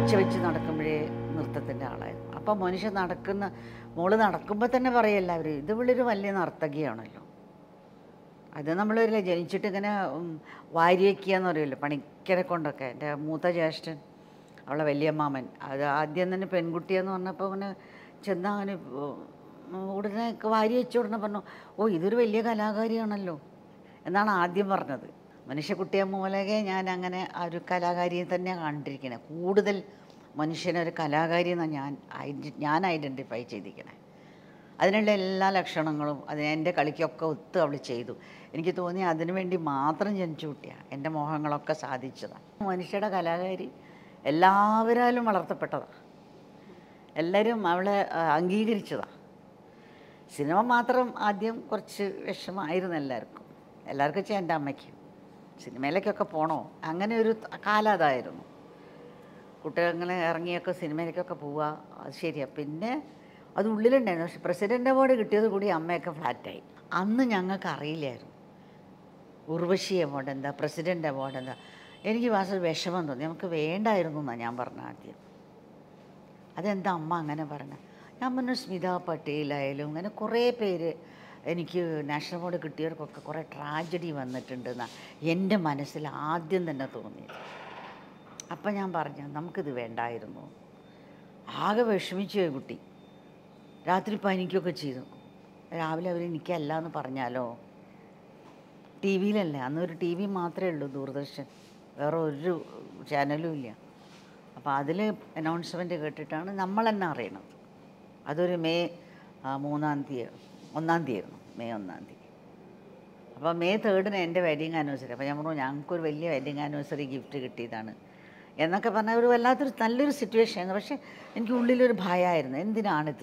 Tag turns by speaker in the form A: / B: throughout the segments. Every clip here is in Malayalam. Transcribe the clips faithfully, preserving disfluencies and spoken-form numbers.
A: ഒച്ച വെച്ച് നടക്കുമ്പോഴേ നൃത്തത്തിൻ്റെ ആളായിരുന്നു. അപ്പം മനുഷ്യ നടക്കുന്ന മോള് നടക്കുമ്പോൾ തന്നെ പറയും എല്ലാവരും ഇത് വിളൊരു വലിയ നർത്തകിയാണല്ലോ. അത് നമ്മളൊരു ജനിച്ചിട്ട് ഇങ്ങനെ വാരി വയ്ക്കുക എന്ന് പറയുമല്ലോ പണിക്കരെ കൊണ്ടൊക്കെ. എൻ്റെ മൂത്ത ജ്യേഷ്ഠൻ അവളെ വലിയമ്മാമൻ അത് ആദ്യം തന്നെ പെൺകുട്ടിയെന്ന് പറഞ്ഞപ്പോൾ അങ്ങനെ ചെന്നാൽ അങ്ങനെ ഉടനെ വാരി വെച്ച ഉടനെ പറഞ്ഞു ഓ ഇതൊരു വലിയ കലാകാരിയാണല്ലോ എന്നാണ് ആദ്യം പറഞ്ഞത്. മനുഷ്യക്കുട്ടിയെ മൂലകെ ഞാൻ അങ്ങനെ ആ ഒരു കലാകാരിയെ തന്നെ കണ്ടിരിക്കണേ. കൂടുതൽ മനുഷ്യനൊരു കലാകാരി എന്നാണ് ഞാൻ ഞാൻ ഐഡൻറ്റിഫൈ ചെയ്തിരിക്കണേ. അതിനുള്ള എല്ലാ ലക്ഷണങ്ങളും അതിന് എൻ്റെ കളിക്കൊക്കെ ഒത്ത് അവൾ ചെയ്തു. എനിക്ക് തോന്നി അതിനു വേണ്ടി മാത്രം ജനിച്ചു കുട്ടിയാണ്. എൻ്റെ മോഹങ്ങളൊക്കെ സാധിച്ചതാണ്. മനുഷ്യയുടെ കലാകാരി എല്ലാവരാലും വളർത്തപ്പെട്ടതാണ്. എല്ലാവരും അവളെ അംഗീകരിച്ചതാണ്. സിനിമ മാത്രം ആദ്യം കുറച്ച് വിഷമമായിരുന്നു എല്ലാവർക്കും. എല്ലാവർക്കും വെച്ചാൽ എൻ്റെ അമ്മയ്ക്ക് സിനിമയിലേക്കൊക്കെ പോകണോ അങ്ങനെ ഒരു കാലം അതായിരുന്നു. കുട്ടികളെ ഇറങ്ങിയൊക്കെ സിനിമയിലേക്കൊക്കെ പോവുക അത് ശരിയാണ്. പിന്നെ അത് ഉള്ളിലുണ്ടായിരുന്നു. പക്ഷെ പ്രസിഡൻ്റ് അവാർഡ് കിട്ടിയത് കൂടി അമ്മയൊക്കെ ഫ്ലാറ്റായി. അന്ന് ഞങ്ങൾക്ക് അറിയില്ലായിരുന്നു ഉർവശി അവാർഡ് എന്താ പ്രസിഡൻ്റ് അവാർഡ് എന്താ. എനിക്ക് വാസ വിഷമം തോന്നി. നമുക്ക് വേണ്ടായിരുന്നു എന്നാണ് ഞാൻ പറഞ്ഞ ആദ്യം. അതെന്താ അമ്മ അങ്ങനെ പറഞ്ഞത്? ഞാൻ പറഞ്ഞു സ്മിത പട്ടേലായാലും അങ്ങനെ കുറേ പേര് എനിക്ക് നാഷണൽ അവാർഡ് കിട്ടിയവർക്കൊക്കെ കുറേ ട്രാജഡി വന്നിട്ടുണ്ടെന്നാണ് എൻ്റെ മനസ്സിൽ ആദ്യം തന്നെ തോന്നിയത്. അപ്പം ഞാൻ പറഞ്ഞു നമുക്കിത് വേണ്ടായിരുന്നു. ആകെ വിഷമിച്ചു പോയി കുട്ടി. രാത്രി പനിക്കൊക്കെ ചെയ്തു. രാവിലെ അവർ എനിക്കല്ല എന്ന് പറഞ്ഞാലോ. ടി വിയിലല്ല അന്നൊരു ടി വി മാത്രമേ ഉള്ളൂ, ദൂരദർശൻ, വേറെ ഒരു ചാനലും ഇല്ല. അപ്പോൾ അതിൽ അനൗൺസ്മെൻറ്റ് കേട്ടിട്ടാണ് നമ്മൾ തന്നെ അറിയണത്. അതൊരു മെയ് മൂന്നാം തീയതി ഒന്നാം തീയതി ആയിരുന്നു, മെയ് ഒന്നാം തീയതി. അപ്പോൾ മെയ് തേർഡിന് എൻ്റെ വെഡിങ് ആനിവേഴ്സറി. അപ്പോൾ ഞാൻ പറഞ്ഞു ഞങ്ങൾക്കൊരു വലിയ വെഡിങ് ആനിവേഴ്സറി ഗിഫ്റ്റ് കിട്ടിയതാണ് എന്നൊക്കെ പറഞ്ഞാൽ ഒരു വല്ലാത്തൊരു നല്ലൊരു സിറ്റുവേഷൻ ആയിരുന്നു. പക്ഷേ എനിക്ക് ഉള്ളിലൊരു ഭയമായിരുന്നു, എന്തിനാണിത്,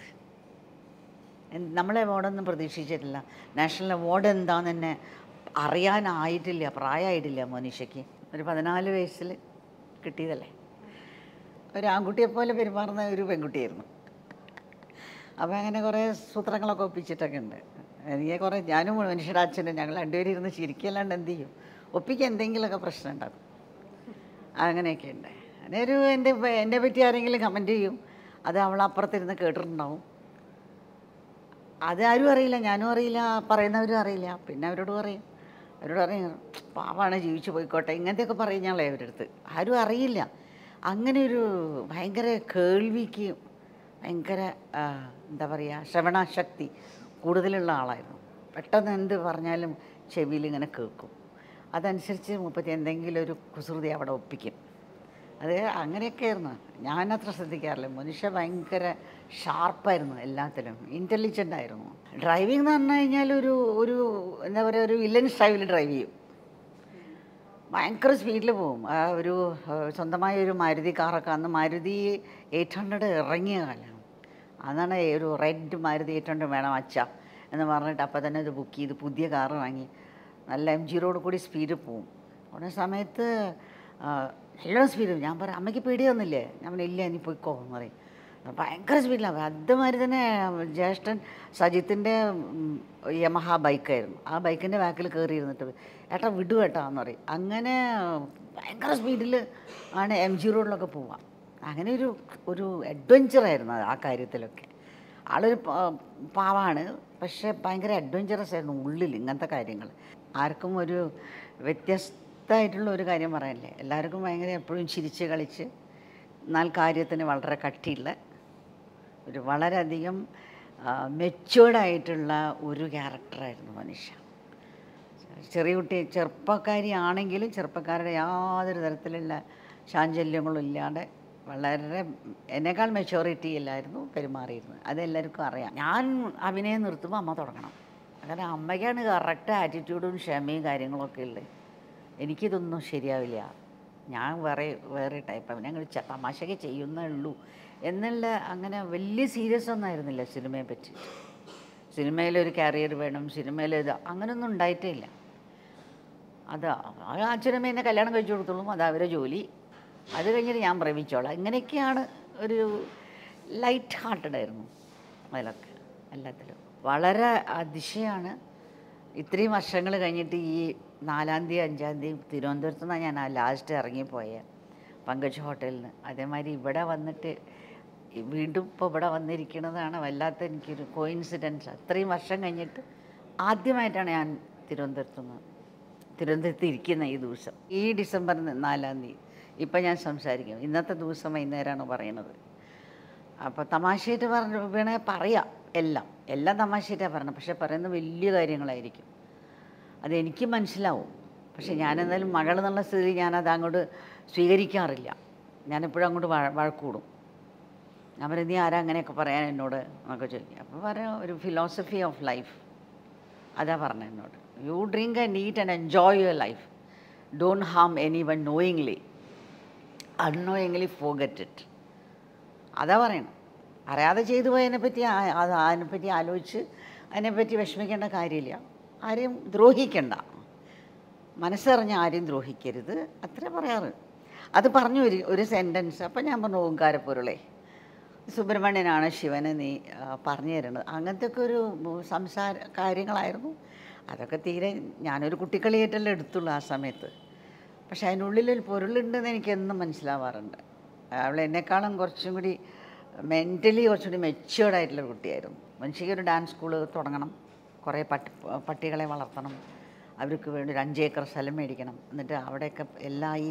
A: നമ്മളെ അവാർഡൊന്നും പ്രതീക്ഷിച്ചിട്ടില്ല. നാഷണൽ അവാർഡ് എന്താണെന്ന് തന്നെ അറിയാനായിട്ടില്ല, പ്രായമായിട്ടില്ല മോനിഷയ്ക്ക്. ഒരു പതിനാല് വയസ്സിൽ കിട്ടിയതല്ലേ. ഒരു ആൺകുട്ടിയെപ്പോലെ പെരുമാറുന്ന ഒരു പെൺകുട്ടിയായിരുന്നു. അപ്പോൾ അങ്ങനെ കുറേ സൂത്രങ്ങളൊക്കെ ഒപ്പിച്ചിട്ടൊക്കെ ഉണ്ട്. എനിക്ക് കുറേ ഞാനും മനുഷ്യരുടെ അച്ഛനും ഞങ്ങൾ രണ്ടുപേരും ഇരുന്ന് ചിരിക്കല്ലാണ്ട് എന്ത് ചെയ്യും, ഒപ്പിക്കാൻ എന്തെങ്കിലുമൊക്കെ പ്രശ്നം ഉണ്ടാകും. അങ്ങനെയൊക്കെ ഉണ്ട്. അങ്ങനെ ഒരു എൻ്റെ എന്നെ പറ്റി ആരെങ്കിലും കമൻറ്റ് ചെയ്യും, അത് അവൾ അപ്പുറത്തിരുന്ന് കേട്ടിട്ടുണ്ടാവും. അത് ആരും അറിയില്ല, ഞാനും അറിയില്ല, പറയുന്നവരും അറിയില്ല. പിന്നെ അവരോട് പറയും, അവരോട് പറയും പാവാണ് ജീവിച്ചു പോയിക്കോട്ടെ ഇങ്ങനത്തെയൊക്കെ പറയും ഞങ്ങളെ അവരുടെ അടുത്ത്. ആരും അറിയില്ല. അങ്ങനെ ഒരു ഭയങ്കര കേൾവിക്ക് ഭയങ്കര എന്താ പറയുക ശ്രവണശക്തി കൂടുതലുള്ള ആളായിരുന്നു. പെട്ടെന്ന് എന്ത് പറഞ്ഞാലും ചെവിയിൽ ഇങ്ങനെ കേൾക്കും. അതനുസരിച്ച് മുപ്പത്തി എന്തെങ്കിലും ഒരു കുസൃതി അവിടെ ഒപ്പിക്കും. അത് അങ്ങനെയൊക്കെ ആയിരുന്നു. ഞാനത്ര ശ്രദ്ധിക്കാറില്ല. മനുഷ്യ ഭയങ്കര ഷാർപ്പായിരുന്നു, എല്ലാത്തിലും ഇൻ്റലിജൻ്റ് ആയിരുന്നു. ഡ്രൈവിംഗ് എന്ന് പറഞ്ഞു കഴിഞ്ഞാൽ ഒരു ഒരു എന്താ പറയുക ഒരു വില്ലൻ സ്റ്റൈലിൽ ഡ്രൈവ് ചെയ്യും. ഭയങ്കര സ്പീഡിൽ പോകും. ആ ഒരു സ്വന്തമായ ഒരു മാരുതി കാറൊക്കെ അന്ന് മാരുതി എയ്റ്റ് ഹൺഡ്രഡ് ഇറങ്ങിയ കാലമാണ്. അതാണ് ഒരു റെഡ് മാരുതി എയ്റ്റ് ഹൺഡ്രഡ് വേണം അച്ഛ എന്ന് പറഞ്ഞിട്ട് അപ്പം തന്നെ ഇത് ബുക്ക് ചെയ്ത് പുതിയ കാറ് വാങ്ങി നല്ല എം ജി റോഡ് കൂടി സ്പീഡ് പോവും. ഉടനെ സമയത്ത് നല്ല സ്പീഡ്. ഞാൻ പറയാം അമ്മയ്ക്ക് പേടിയൊന്നുമില്ലേ? ഞാൻ പറഞ്ഞു ഇല്ല ഇനി പോയിക്കോ എന്ന് പറയും. ഭയങ്കര സ്പീഡിലാണ്. അതുമാതിരി തന്നെ ജ്യേഷ്ഠൻ സജിത്തിൻ്റെ യമഹ ബൈക്കായിരുന്നു. ആ ബൈക്കിൻ്റെ ബാക്കിൽ കയറി ഇരുന്നിട്ട് ഏട്ടാ വിടു ഏട്ടാ എന്ന് പറയും. അങ്ങനെ ഭയങ്കര സ്പീഡിൽ ആണ് എം ജി റോഡിലൊക്കെ പോവുക. അങ്ങനെ ഒരു ഒരു അഡ്വഞ്ചറായിരുന്നു ആ കാര്യത്തിലൊക്കെ. ആളൊരു പാവാണ്, പക്ഷേ ഭയങ്കര അഡ്വഞ്ചറസ് ആയിരുന്നു ഉള്ളിൽ ഇങ്ങനത്തെ കാര്യങ്ങൾ. ആർക്കും ഒരു വ്യത്യസ്തമായിട്ടുള്ള ഒരു കാര്യം പറയാനില്ലേ. എല്ലാവർക്കും ഭയങ്കര എപ്പോഴും ചിരിച്ച് കളിച്ച് എന്നാൽ കാര്യത്തിന് വളരെ കട്ടിയുള്ള ഒരു വളരെയധികം മെച്യൂർഡായിട്ടുള്ള ഒരു ക്യാരക്ടറായിരുന്നു മനുഷ്യ. ചെറിയ കുട്ടി ചെറുപ്പക്കാരി ആണെങ്കിലും ചെറുപ്പക്കാരുടെ യാതൊരു തരത്തിലുള്ള ചാഞ്ചല്യങ്ങളും ഇല്ലാതെ വളരെ എന്നേക്കാൾ മെച്യൂരിറ്റി ഇല്ലായിരുന്നു പെരുമാറിയിരുന്നത്. അതെല്ലാവർക്കും അറിയാം. ഞാൻ അഭിനയം നിർത്തുമ്പോൾ അമ്മ തുടങ്ങണം. അങ്ങനെ അമ്മയ്ക്കാണ് കറക്റ്റ് ആറ്റിറ്റ്യൂഡും ക്ഷമയും കാര്യങ്ങളൊക്കെ ഉള്ളത്. എനിക്കിതൊന്നും ശരിയാവില്ല, ഞാൻ വേറെ വേറെ ടൈപ്പ് ഞങ്ങൾ തമാശയ്ക്ക് ചെയ്യുന്നേ ഉള്ളൂ എന്നുള്ള അങ്ങനെ വലിയ സീരിയസ് ഒന്നും ആയിരുന്നില്ല സിനിമയെ പറ്റി. സിനിമയിലൊരു കരിയർ വേണം, സിനിമയിൽ ഇത് അങ്ങനെയൊന്നും ഉണ്ടായിട്ടേ ഇല്ല. അത് അച്ഛനമ്മ എന്നെ കല്യാണം കഴിച്ചു കൊടുത്തോളൂ, അത് അവരെ ജോലി, അത് കഴിഞ്ഞിട്ട് ഞാൻ പ്രേമിച്ചോളാം. ഇങ്ങനെയൊക്കെയാണ്. ഒരു ലൈറ്റ് ഹാർട്ടഡ് ആയിരുന്നു അതിലൊക്കെ എല്ലാത്തിലും. വളരെ അതിശയമാണ് ഇത്രയും വർഷങ്ങൾ കഴിഞ്ഞിട്ട് ഈ നാലാം തീയതി അഞ്ചാം തീയതി തിരുവനന്തപുരത്ത് നിന്നാണ് ഞാൻ ആ ലാസ്റ്റ് ഇറങ്ങിപ്പോയത്. പങ്കജ് ഹോട്ടലിൽ നിന്ന്. അതേമാതിരി ഇവിടെ വന്നിട്ട് വീണ്ടും ഇപ്പോൾ ഇവിടെ വന്നിരിക്കുന്നതാണ് വല്ലാത്ത എനിക്കൊരു കോയിൻസിഡൻസ്. അത്രയും വർഷം കഴിഞ്ഞിട്ട് ആദ്യമായിട്ടാണ് ഞാൻ തിരുവനന്തപുരത്ത് നിന്ന് തിരുവനന്തപുരത്ത് ഇരിക്കുന്ന ഈ ദിവസം. ഈ ഡിസംബർ നാലാം തീയതി ഇപ്പം ഞാൻ സംസാരിക്കും. ഇന്നത്തെ ദിവസം വൈകുന്നേരമാണ് പറയുന്നത്. അപ്പോൾ തമാശയായിട്ട് പറഞ്ഞ വേണേ പറയാം, എല്ലാം എല്ലാം തമാശയായിട്ടാണ് പറയണം. പക്ഷേ പറയുന്നത് വലിയ കാര്യങ്ങളായിരിക്കും. അതെനിക്ക് മനസ്സിലാവും. പക്ഷെ ഞാനെന്തായാലും മകൾ എന്നുള്ള സ്ഥിതി ഞാനത് അങ്ങോട്ട് സ്വീകരിക്കാറില്ല. ഞാനെപ്പോഴും അങ്ങോട്ട് വഴ വഴക്കൂടും. ഞാൻ പറയും, നീ ആരാ അങ്ങനെയൊക്കെ പറയാൻ എന്നോട് എന്നൊക്കെ ചോദിക്കും. അപ്പോൾ പറയാം, ഒരു ഫിലോസഫി ഓഫ് ലൈഫ് അതാ പറഞ്ഞത് എന്നോട്. You drink and eat and enjoy your life. Don't harm anyone knowingly, unknowingly forget it. അതാ പറയണം. അറിയാതെ ചെയ്തു പോയതിനെപ്പറ്റി അത് അതിനെപ്പറ്റി ആലോചിച്ച് അതിനെപ്പറ്റി വിഷമിക്കേണ്ട കാര്യമില്ല. ആരെയും ദ്രോഹിക്കണ്ട, മനസ്സറിഞ്ഞ് ആരെയും ദ്രോഹിക്കരുത്, അത്ര പറയാറ്. അത് പറഞ്ഞു ഒരു ഒരു സെൻറ്റൻസ്. അപ്പം ഞാൻ പറഞ്ഞു, ഓങ്കാരപ്പൊരുളെ സുബ്രഹ്മണ്യനാണ് ശിവനെ നീ പറഞ്ഞു തരുന്നത്. അങ്ങനത്തെ ഒക്കെ ഒരു സംസാര കാര്യങ്ങളായിരുന്നു. അതൊക്കെ തീരെ ഞാനൊരു കുട്ടിക്കളിയായിട്ടല്ലേ എടുത്തുള്ളൂ ആ സമയത്ത്. പക്ഷെ അതിനുള്ളിലൊരു പൊരുളുണ്ടെന്ന് എനിക്ക് എന്നും മനസ്സിലാവാറുണ്ട്. അവൾ എന്നെക്കാളും കുറച്ചും കൂടി മെൻ്റലി കുറച്ചും കൂടി മെച്യൂർഡായിട്ടുള്ളൊരു കുട്ടിയായിരുന്നു. മനുഷ്യക്ക് ഒരു ഡാൻസ് സ്കൂള് തുടങ്ങണം, കുറേ പട്ടി പട്ടികളെ വളർത്തണം, അവർക്ക് വേണ്ടി ഒരു അഞ്ചേക്കർ സ്ഥലം മേടിക്കണം, എന്നിട്ട് അവിടെയൊക്കെ എല്ലാ ഈ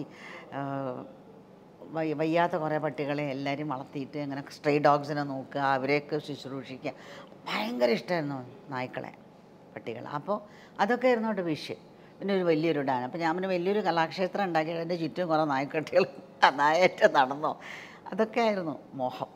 A: വയ്യാത്ത കുറേ പട്ടികളെ എല്ലാവരും വളർത്തിയിട്ട് അങ്ങനെ സ്ട്രേ ഡോഗ്സിനെ നോക്കുക, അവരെയൊക്കെ ശുശ്രൂഷിക്കുക. ഭയങ്കര ഇഷ്ടമായിരുന്നു നായ്ക്കളെ, പട്ടികൾ. അപ്പോൾ അതൊക്കെ ആയിരുന്നു അവിടെ വിഷയം. പിന്നെ ഒരു വലിയൊരു ഡാൻ. അപ്പോൾ ഞാൻ പിന്നെ വലിയൊരു കലാക്ഷേത്രം ഉണ്ടാക്കി അതിൻ്റെ ചുറ്റും കുറേ നായ്ക്കട്ടികൾ നായേറ്റം നടന്നോ, അതൊക്കെ ആയിരുന്നു മോഹം.